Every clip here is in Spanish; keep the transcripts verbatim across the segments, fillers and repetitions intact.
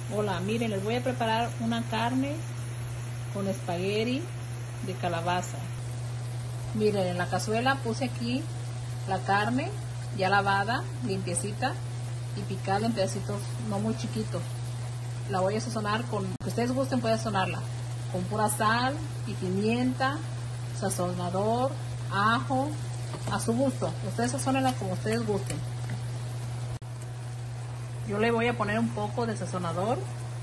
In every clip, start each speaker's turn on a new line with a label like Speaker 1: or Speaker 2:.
Speaker 1: Hola, miren, les voy a preparar una carne con espagueti de calabaza. Miren, en la cazuela puse aquí la carne ya lavada, limpiecita y picada en pedacitos no muy chiquitos. La voy a sazonar con, que ustedes gusten, pueden sazonarla con pura sal y pimienta, sazonador, ajo, a su gusto. Ustedes sazonenla como ustedes gusten. Yo le voy a poner un poco de sazonador,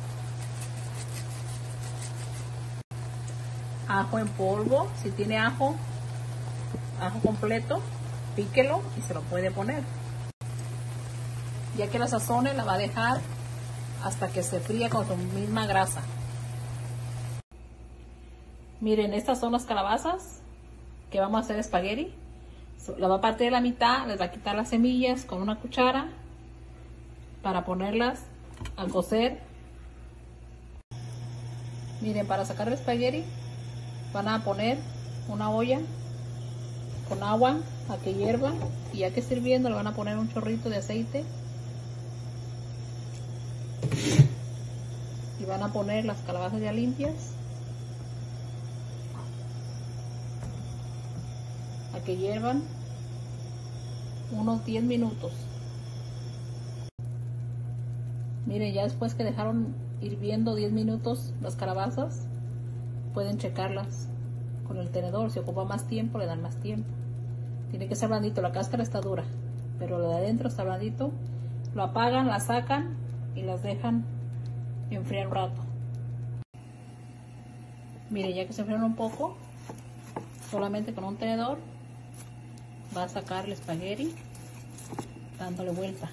Speaker 1: ajo en polvo. Si tiene ajo, ajo completo, píquelo y se lo puede poner. Ya que la sazone, la va a dejar hasta que se fría con su misma grasa. Miren, estas son las calabazas que vamos a hacer espagueti. La va a partir de la mitad, les va a quitar las semillas con una cuchara para ponerlas a cocer. Miren, para sacar el espagueti van a poner una olla con agua a que hierva, y ya que esté hirviendo le van a poner un chorrito de aceite y van a poner las calabazas ya limpias a que hiervan unos diez minutos. Miren, ya después que dejaron hirviendo diez minutos las calabazas, pueden checarlas con el tenedor. Si ocupa más tiempo, le dan más tiempo. Tiene que ser blandito, la cáscara está dura, pero lo de adentro está blandito. Lo apagan, la sacan y las dejan enfriar un rato. Miren, ya que se enfriaron un poco, solamente con un tenedor va a sacar el espagueti dándole vuelta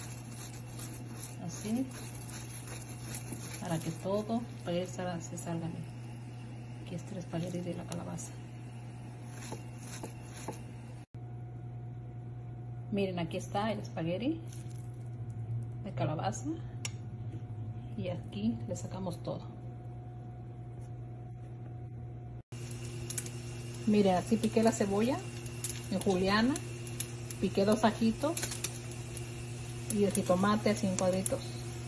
Speaker 1: así para que todo se salga. Aquí está el espagueti de la calabaza. Miren, aquí está el espagueti de calabaza y aquí le sacamos todo. Miren, así piqué la cebolla en juliana, piqué dos ajitos y el jitomate así en cuadritos.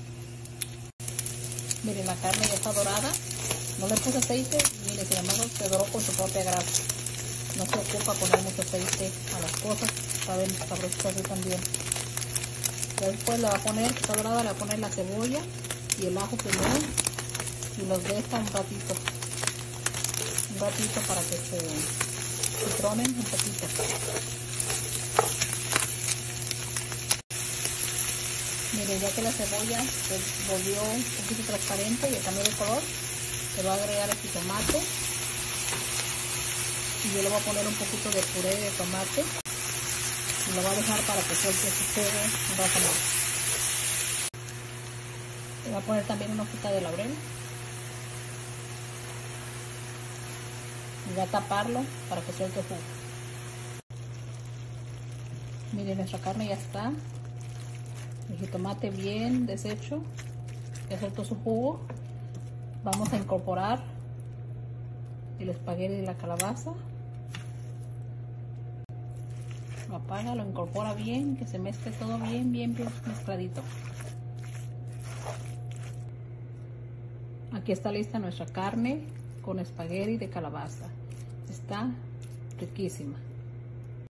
Speaker 1: Miren, la carne ya está dorada, no le puse aceite, y miren, sin embargo se doró con su propia grasa. No se ocupa poner mucho aceite a las cosas, saben sabrosas así también. Después le va a poner, está dorada, le va a poner la cebolla y el ajo primero y los deja un ratito, un ratito para que se citronen un poquito. Miren, ya que la cebolla se volvió un poquito transparente y cambió de color, se va a agregar el jitomate y yo le voy a poner un poquito de puré de tomate y lo voy a dejar para que suelte su jugo un rato más. Le voy a poner también una hojita de laurel y voy a taparlo para que suelte el jugo. Miren, nuestra carne ya está. El jitomate bien deshecho, ya suelto su jugo. Vamos a incorporar el espagueti de la calabaza. Lo apaga, lo incorpora bien, que se mezcle todo bien, bien, bien mezcladito. Aquí está lista nuestra carne con espagueti de calabaza. Está riquísima.